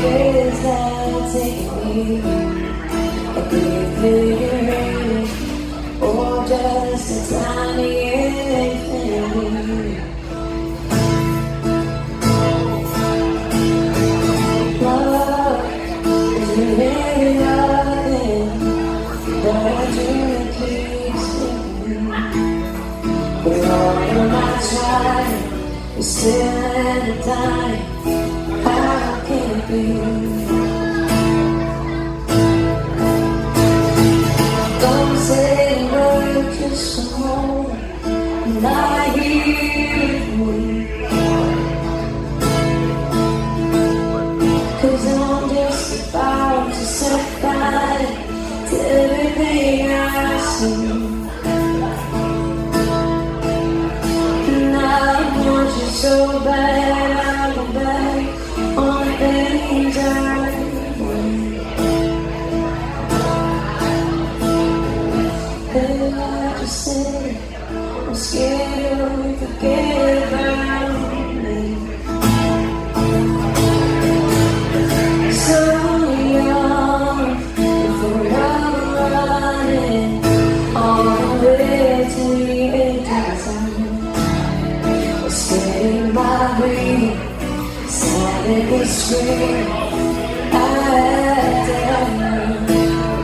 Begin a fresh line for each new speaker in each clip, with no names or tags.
years that take me, a big figure, or just a tiny infinity. Love is really nothing but a dream that keeps me. With all of my trying, it's still at the time. How can it be? Don't say a word, just a moment, and I hear you. 'Cause I'm just about to set fire to everything I see. And I want you so bad, I'll go back on the things I want. Baby, I just said I'm scared you'll forget about me. So young, and forever running all the way to the edge of time. I'm scared my breathing, silent and scream. I tell you,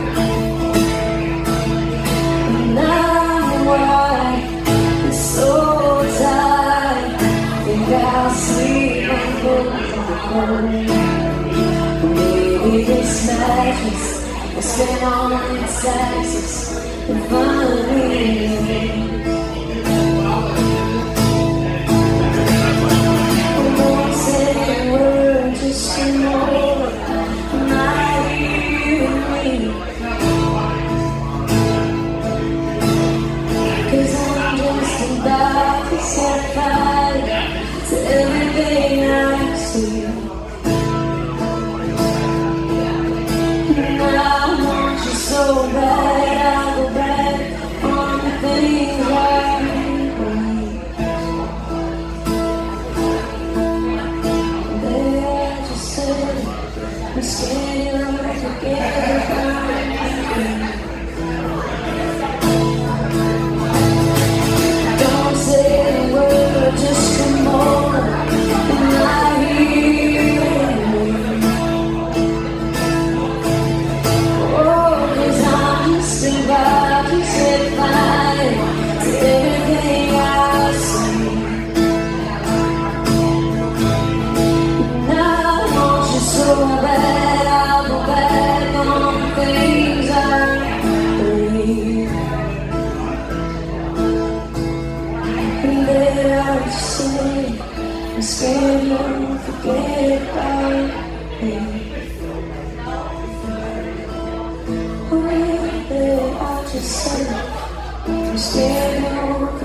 and I'm wide and so tired. Think I'll sleep on the floor. Maybe this mattress is spent on its axis and finally I won't say a word, just a moment, and I hear me. 'Cause I'm just about to set fire to everything I see. So bad, I'll go back on the things I want. Baby, I just said I'm scared you'll forget about me. Don't say a word, just a moment, and I hear you. About to set fire to everything I see. And I want you so bad, I'll go back on the things I believe. And then I just say I'm scared you'll forget about me. I just said I'm scared you'll